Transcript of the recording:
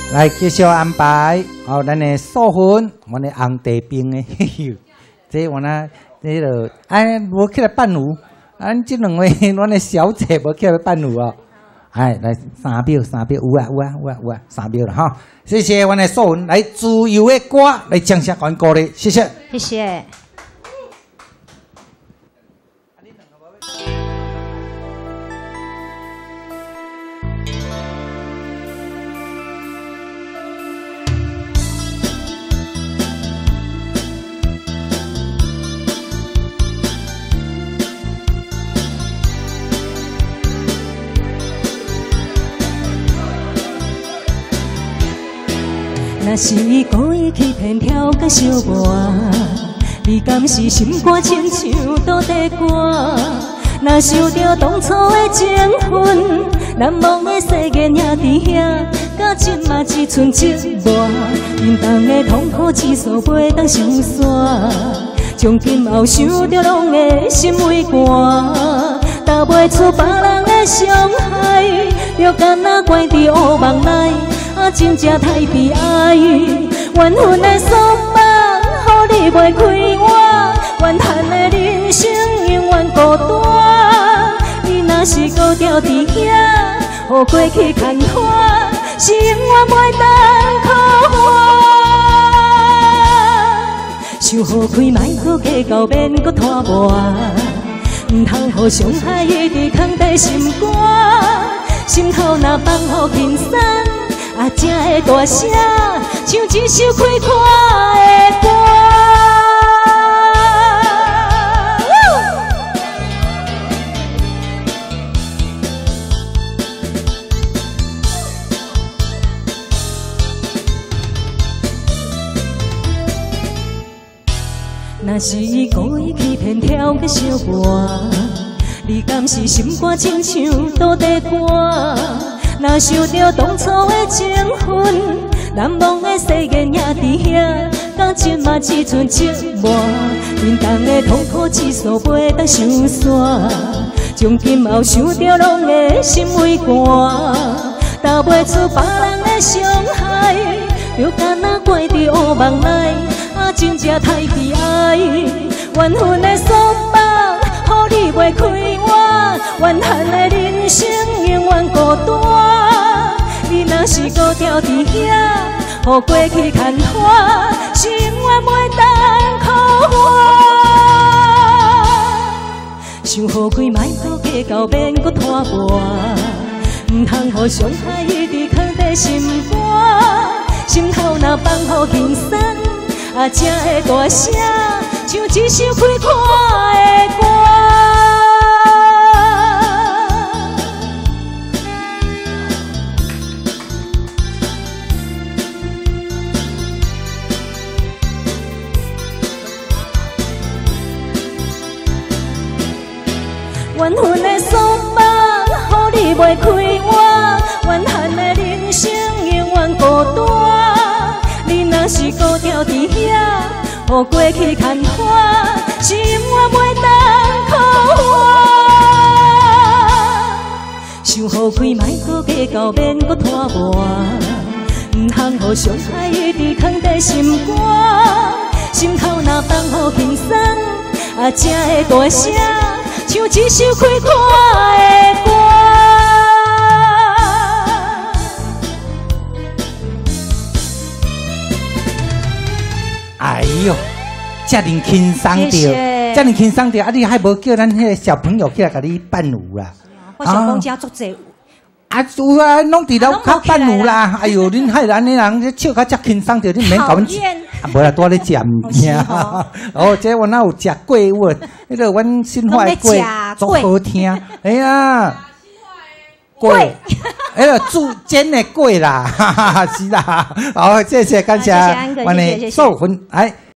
来继续安排，哦，咱的素粉，阮的红茶冰的，嘿嘿，这我呢，这个哎，无起来伴舞，咱这两位，阮的小姐无起来伴舞哦。哎，来3秒，有啊，3秒了哈。谢谢阮的素粉，来自由的歌来掌声欢鼓励，谢谢， 谢谢。 若是故意欺骗挑甲小我，你敢是心肝亲像倒地歌？若想着当初的情分，难忘的誓言也伫遐，到今嘛只剩寂寞。平淡的痛苦指数袂当相煞，从今后想着拢会心为寒。答袂出别人的伤害，就干那怪伫乌梦内。真正太悲哀，缘分的束缚，予你袂开我，怨叹的人生永远孤单。你若是搁吊伫遐，予过去牵拖，是永远袂当可还。想予开，莫搁计较，免搁拖磨，唔通予伤害一直藏在心肝，心头若放予轻松。才会大声，唱一首开阔的歌。若是故意欺骗挑甲小我，你敢是心肝亲像倒地歌？若想着当初的情分，难忘的誓言也伫遐，到今嘛只剩寂寞。平淡的痛苦指数袂当相煞，从今后想着拢会心为寒。答袂出别人的伤害，就干那怪伫乌梦内，真正太悲哀。缘分的束缚，予你袂开我，怨叹的人生永远孤单。你若是搁吊伫遐，予过去牵拖，是永远袂当可还。想予开，莫搁计较，免搁拖磨，唔通予伤害一直藏在心肝。心头若放予轻松，才会大声唱一首开阔的歌。缘分的束缚，予你袂开我，怨叹的人生永远孤单。你若是搁吊伫遐，予过去牵拖，是永远袂当可还。想予开，莫搁计较，免搁拖磨，唔通予伤害一直藏在心肝。心头若放予轻松，才会大声。唱一首开阔的歌。 哎呦，遮尔轻松着，遮尔轻松着，你还无叫咱迄个小朋友起来甲你伴舞啦？ 我想讲遮足济。 有啊，拢伫楼骹伴舞啦。哎呦，恁害咱的人笑较遮轻松着，你免甲阮。无啦，多咧食物件。哦，这我哪有食粿碗？迄个阮新化的粿足好听。哎呀，粿，迄个煮煎的粿啦，是啦。好，谢谢，感谢，阮的素粉，哎。